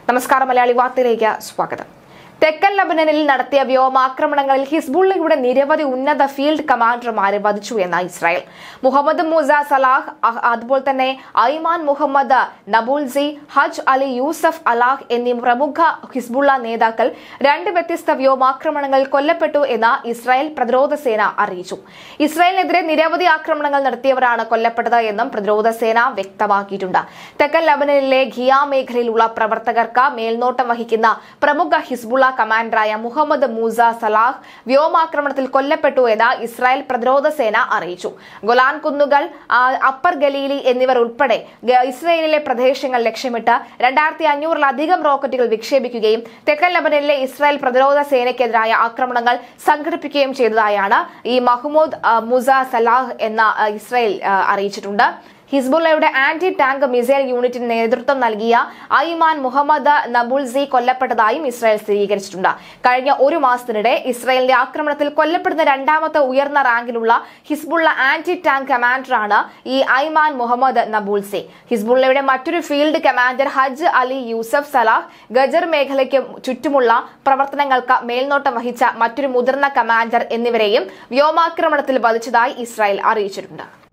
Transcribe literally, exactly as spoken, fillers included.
നമസ്കാരം, മലയാളി വാർത്തയിലേക്ക് സ്വാഗതം. തെക്കൻ ലബനനിൽ നടത്തിയ വ്യോമാക്രമണങ്ങളിൽ ഹിസ്ബുള്ളയുടെ നിരവധി ഉന്നത ഫീൽഡ് കമാൻഡർമാരെ വധിച്ചു എന്ന ഇസ്രായേൽ. മുഹമ്മദ് മൂസ സലാഹ്, അതുപോലെ തന്നെ ഐമാൻ മുഹമ്മദ് നബുൽസി, ഹജ് അലി യൂസഫ് അലാഹ് എന്നീ പ്രമുഖ ഹിസ്ബുള്ള നേതാക്കൾ രണ്ട് വ്യത്യസ്ത വ്യോമാക്രമണങ്ങളിൽ കൊല്ലപ്പെട്ടു എന്ന് ഇസ്രായേൽ പ്രതിരോധ സേന അറിയിച്ചു. ഇസ്രായേലിനെതിരെ നിരവധി ആക്രമണങ്ങൾ നടത്തിയവരാണ് കൊല്ലപ്പെട്ടത് എന്നും പ്രതിരോധ സേന വ്യക്തമാക്കിയിട്ടുണ്ട്. തെക്കൻ ലബനനിലെ ഖിയ മേഖലയിലുള്ള പ്രവർത്തകർക്ക് മേൽനോട്ടം വഹിക്കുന്ന പ്രമുഖ ഹിസ്ബുള്ള കമാൻഡറായ മുഹമ്മദ് മൂസ സലാഹ് വ്യോമാക്രമണത്തിൽ കൊല്ലപ്പെട്ടു എന്ന് ഇസ്രായേൽ പ്രതിരോധ സേന അറിയിച്ചു. ഗൊലാൻ കുന്നുകൾ, അപ്പർ ഗലീലി എന്നിവർ ഉൾപ്പെടെ ഇസ്രായേലിലെ പ്രദേശങ്ങൾ ലക്ഷ്യമിട്ട് രണ്ടായിരത്തി അഞ്ഞൂറിലധികം റോക്കറ്റുകൾ വിക്ഷേപിക്കുകയും തെക്കൻ ലബനനിലെ ഇസ്രായേൽ പ്രതിരോധ സേനയ്ക്കെതിരായ ആക്രമണങ്ങൾ സംഘടിപ്പിക്കുകയും ചെയ്തതായാണ് ഈ മഹ്മൂദ് മൂസ സലാഹ് എന്ന ഇസ്രായേൽ അറിയിച്ചിട്ടുണ്ട്. ഹിസ്ബുള്ളയുടെ ആന്റി ടാങ്ക് മിസൈൽ യൂണിറ്റിന് നേതൃത്വം നൽകിയ ഐമാൻ മുഹമ്മദ് നബുൽസി കൊല്ലപ്പെട്ടതായും ഇസ്രായേൽ സ്ഥിരീകരിച്ചിട്ടുണ്ട്. കഴിഞ്ഞ ഒരു മാസത്തിനിടെ ഇസ്രായേലിന്റെ ആക്രമണത്തിൽ കൊല്ലപ്പെടുന്ന രണ്ടാമത്തെ ഉയർന്ന റാങ്കിലുള്ള ഹിസ്ബുള്ള ആന്റി ടാങ്ക് കമാൻഡറാണ് ഈ ഐമാൻ മുഹമ്മദ് നബുൽസി. ഹിസ്ബുള്ളയുടെ മറ്റൊരു field commander Haj Ali Yusuf Salah Ghajar മേഖലയ്ക്ക് ചുറ്റുമുള്ള പ്രവർത്തനങ്ങൾക്ക് മേൽനോട്ടം വഹിച്ച മറ്റൊരു മുതിർന്ന കമാൻഡർ എന്നിവരെയും വ്യോമാക്രമണത്തിൽ വധിച്ചതായി ഇസ്രായേൽ അറിയിച്ചിട്ടുണ്ട്.